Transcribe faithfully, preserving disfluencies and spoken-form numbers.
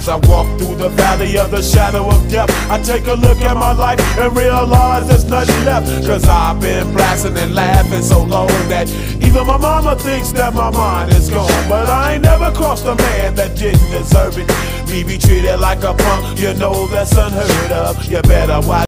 As I walk through the valley of the shadow of death, I take a look at my life and realize there's nothing left. Cause I've been blasting and laughing so long that even my mama thinks that my mind is gone. But I ain't never crossed a man that didn't deserve it. Me be treated like a punk, you know that's unheard of. You better watch